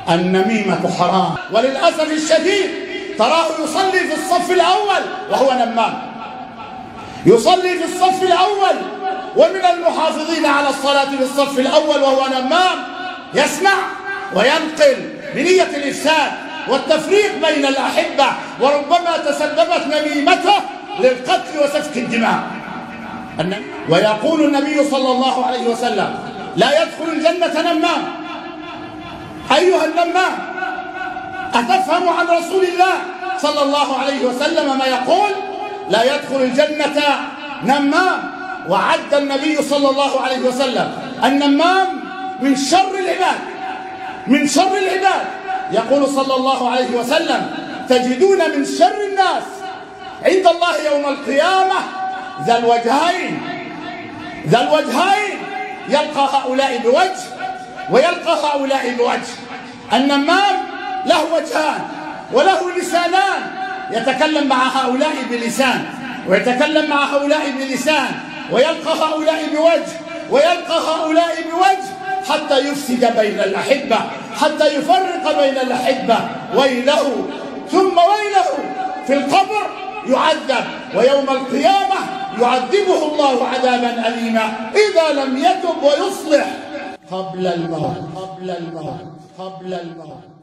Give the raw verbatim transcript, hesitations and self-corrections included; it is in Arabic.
النميمة حرام، وللأسف الشديد تراه يصلي في الصف الأول وهو نمام، يصلي في الصف الأول ومن المحافظين على الصلاة في الصف الأول وهو نمام، يسمع وينقل بنية الإفساد والتفريق بين الأحبة، وربما تسببت نميمته للقتل وسفك الدماء. ويقول النبي صلى الله عليه وسلم: لا يدخل الجنة نمام. أيها النمام، أتفهم عن رسول الله صلى الله عليه وسلم ما يقول؟ لا يدخل الجنة نمام. وعد النبي صلى الله عليه وسلم النمام من شر العباد، من شر العباد. يقول صلى الله عليه وسلم: تجدون من شر الناس عند الله يوم القيامة ذا الوجهين، ذا الوجهين، يلقى هؤلاء بوجه ويلقى هؤلاء بوجه. النمام له وجهان وله لسانان، يتكلم مع هؤلاء بلسان ويتكلم مع هؤلاء بلسان، ويلقى هؤلاء بوجه ويلقى هؤلاء بوجه، حتى يفسد بين الأحبة، حتى يفرق بين الأحبة. ويله ثم ويله، في القبر يعذب، ويوم القيامة يعذبه الله عذابا أليما إذا لم يتب ويصلح قبل الموت، قبل الموت، قبل الموت.